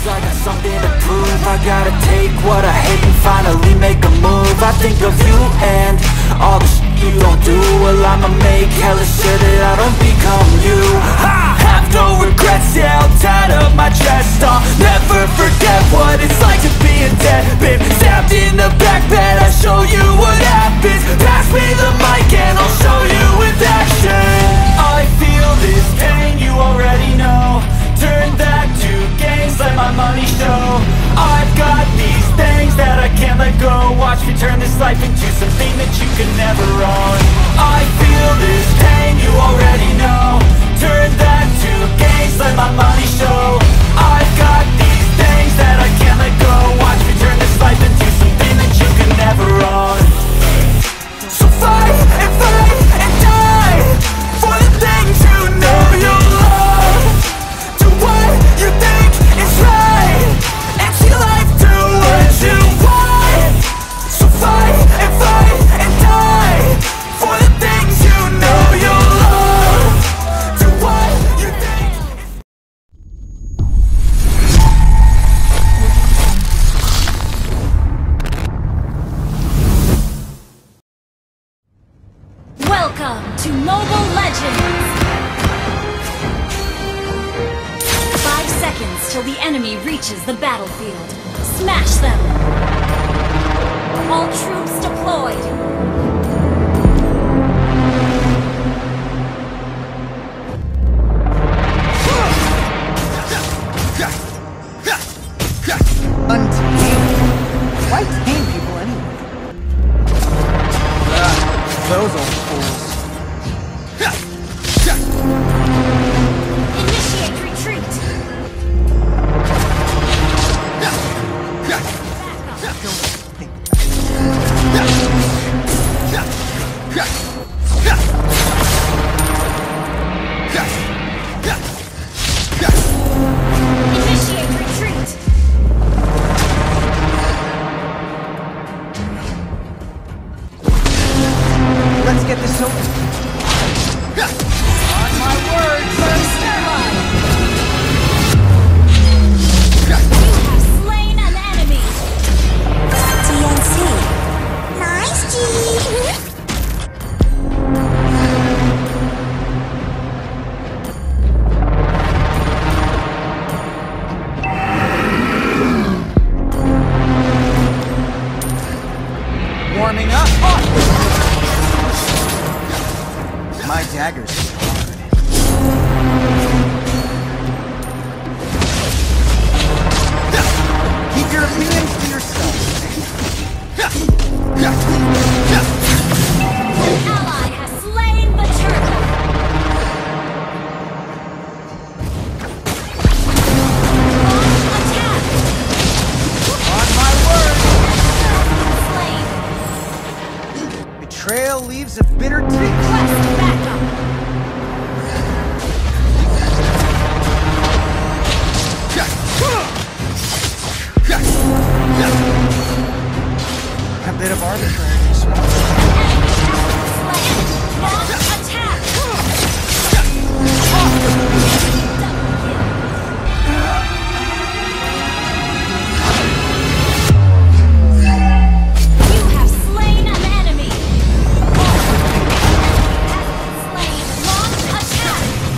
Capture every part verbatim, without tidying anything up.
I got something to prove. I gotta take what I hate and finally make a move. I think of you and all the shit you don't do. Well, I'ma make hella sure that I don't become you. I have no regrets, yeah, I'll tie up my chest. I'll never forget what it's like to be a dead. Been stabbed in the back bed, I'll show you what happens. Pass me the mic and I'll show you with action. I feel this pain, you already know. Turn that to gains, let my money show. I've got these things that I can't let go. Watch me turn this life into something that you can never own. I feel this pain, you already know. Turn that to gains, let my money show. I've got these things that I can't let go. Watch me turn this life into something that you can never own. So fight and fight and die for the things you know you love. Do what you think is right and see life do what you want. So fight and fight and die for the things you know you love. Do what you think is... Welcome to Mobile Legends! Five seconds till the enemy reaches the battlefield. Smash them! All troops deployed! Untamed? Why tame people anyway? Ah, those old fools. Initiate retreat! Initiate retreat! Let's get this over. On my word, First ally! You have slain an enemy! T N C. Nice, G. warming up. My daggers hard. Keep your opinions to yourself. An ally has slain the turtle. Attack! On my word. Slain. Betrayal leaves a bitter taste. Request backup. A bit of arbitrariness. Enemy slain. Launch attack. You have slain an enemy. Slain. Launch attack.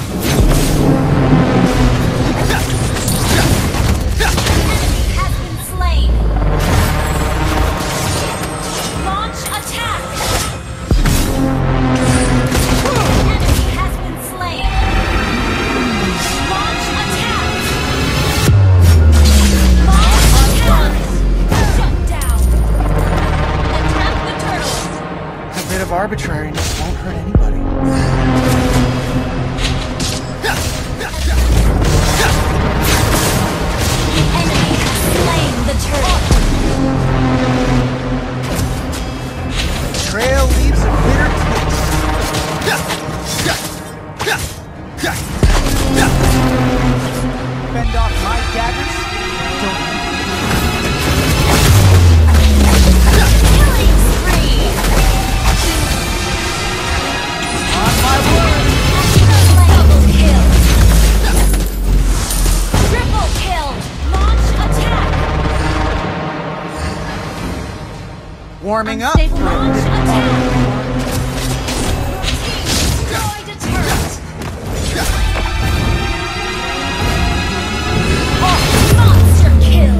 Enemy has been slain. Launch attack. Enemy has been slain. Launch attack. Launch attack. Shut down. Attack the turtle. A bit of arbitrariness won't hurt anybody. Enemy has slain the turtle. Betrayal leaves a bitter taste. Fend off my daggers? Don't Killing spree. Warming up Unstable for launch it. attack. Destroyed a turret. Monster kill.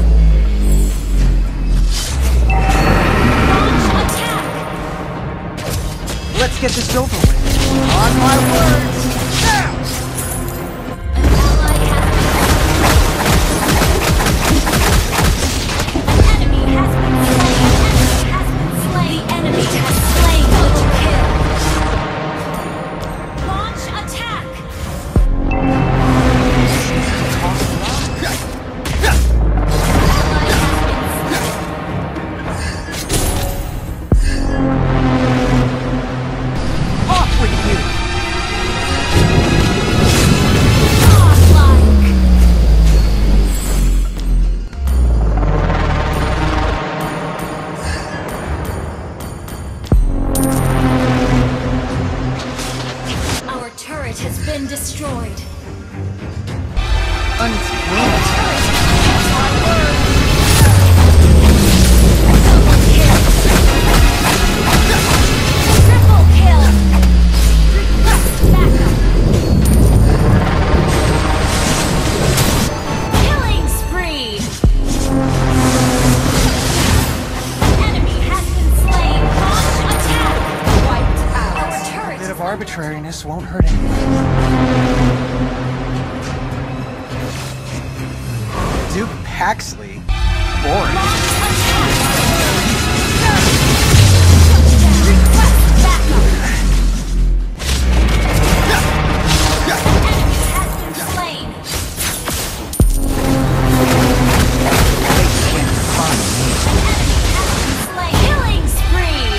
Launch attack. Let's get this over with. On my words. Now! An ally has been An enemy has been slain. An enemy has been slain. The enemy has slain. Double kill. Launch attack. Off with you! Godlike. Our turret has been destroyed. Untamed. Double kill. Triple kill. Request backup. Killing spree. Enemy has been slain. Launch attack. Wiped out. Our A turret bit of arbitrariness won't hurt anyone. Duke Paxley? Boring. Launch attack. Request backup. Enemy has been slain. They can't find me. Enemy has been slain. Killing spree.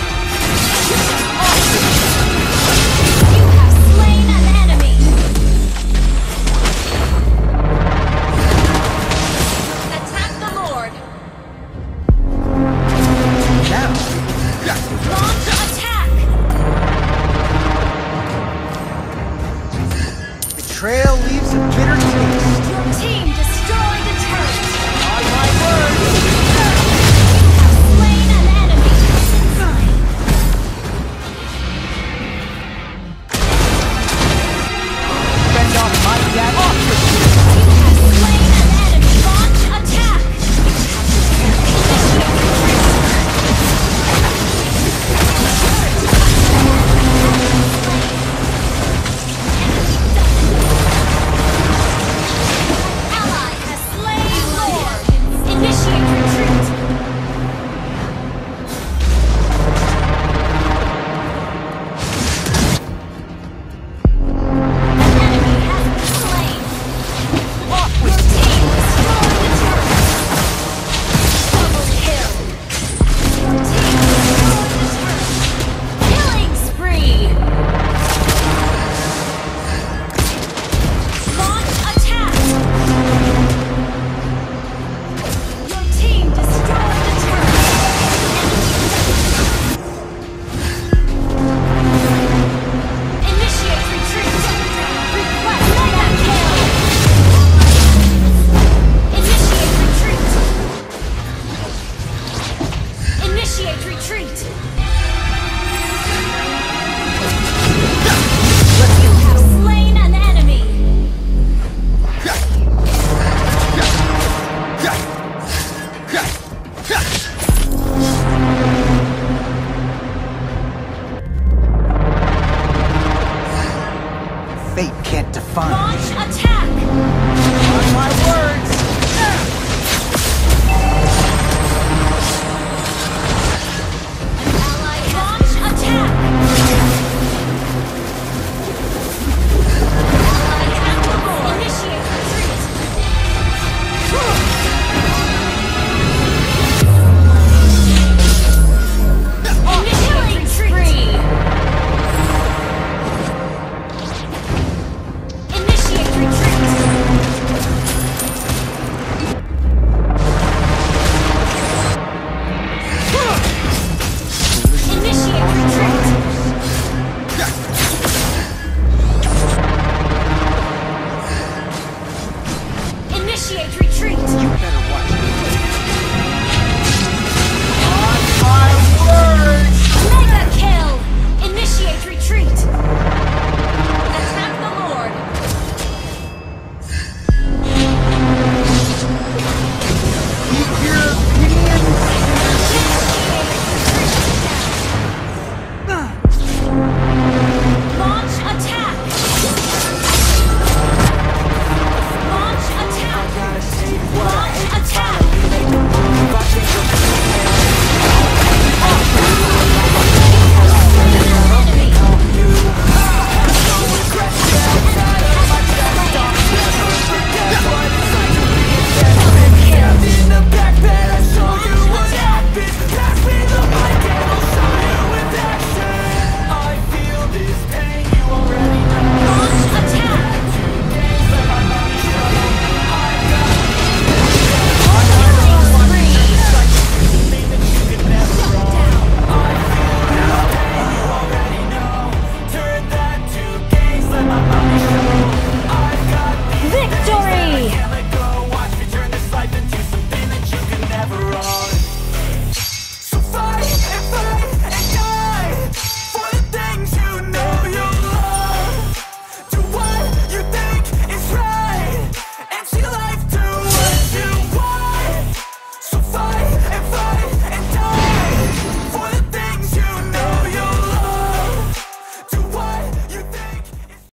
You have slain an enemy. Attack the Lord. Now, Launch attack. betrayal leaves a bitter taste. Your team destroyed a turret. On my words. You have slain an enemy. Fend off my dad. Off with you! You have slain an enemy. Launch attack. Ally has slain Lord. Initiate retreat. Enemy has been slain. Off Your with team destroyed the turret. Double kill. Your team destroyed the turret. Killing spree. Launch attack. Your team destroyed the turret. Initiate retreat. Request mega kill. Initiate retreat. Initiate retreat. You have slain an enemy. Fate can't define Launch me. attack. On my words. Ally launch attack. Ally at the Lord. Initiate retreat. Initiate retreat. Initiate retreat. Initiate retreat! You better watch